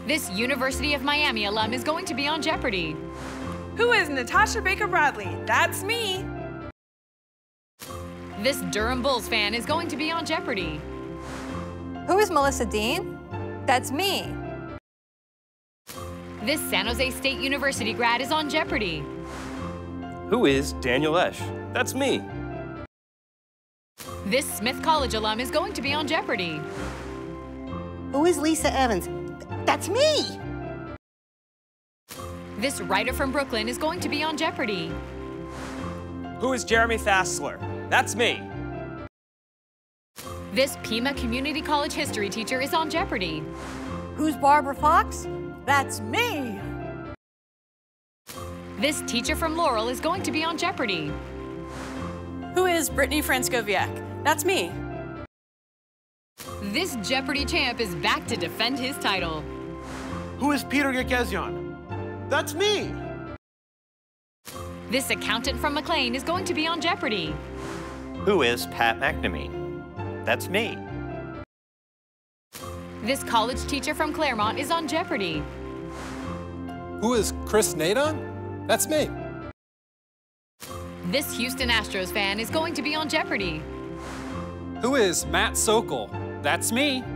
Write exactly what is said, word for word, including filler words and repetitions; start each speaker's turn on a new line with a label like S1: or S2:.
S1: This University of Miami alum is going to be on Jeopardy!
S2: Who is Natasha Baker Bradley? That's me!
S1: This Durham Bulls fan is going to be on Jeopardy!
S3: Who is Melissa Dean? That's me!
S1: This San Jose State University grad is on Jeopardy!
S4: Who is Daniel Esch? That's me!
S1: This Smith College alum is going to be on Jeopardy!
S5: Who is Lisa Evans? That's me!
S1: This writer from Brooklyn is going to be on Jeopardy!
S6: Who is Jeremy Fassler? That's me!
S1: This Pima Community College history teacher is on Jeopardy!
S7: Who's Barbara Fox? That's me!
S1: This teacher from Laurel is going to be on Jeopardy!
S2: Who is Brittany Franskowiak? That's me!
S1: This Jeopardy champ is back to defend his title!
S8: Who is Peter Yerkezian? That's me!
S1: This accountant from McLean is going to be on Jeopardy!
S9: Who is Pat McNamee? That's me.
S1: This college teacher from Claremont is on Jeopardy!
S10: Who is Chris Nadon? That's me.
S1: This Houston Astros fan is going to be on Jeopardy!
S10: Who is Matt Sokol? That's me.